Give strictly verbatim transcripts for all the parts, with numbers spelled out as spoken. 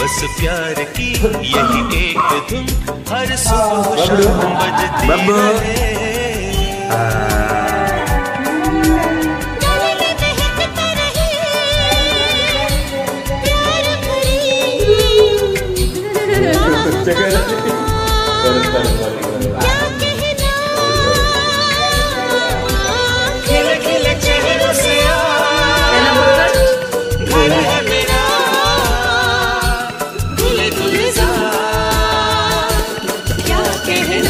बस प्यार की यही एक धुन हर सुबह शाम बजती रहे। खिले खिले चेहरों से घर है मेरा, खुले खुले सा क्या कहना।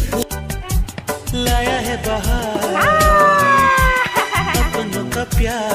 लाया है बहार अपनों का प्यार।